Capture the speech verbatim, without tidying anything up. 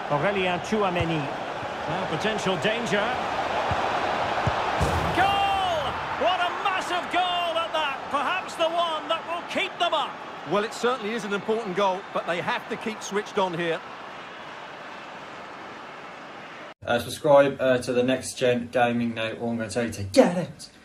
Aurelien Tchouameni. Now potential danger. Goal! What a massive goal at that! Perhaps the one that will keep them up. Well, it certainly is an important goal, but they have to keep switched on here. Uh, subscribe uh, to the Next Gen Gaming now. All I'm going to tell you to get it.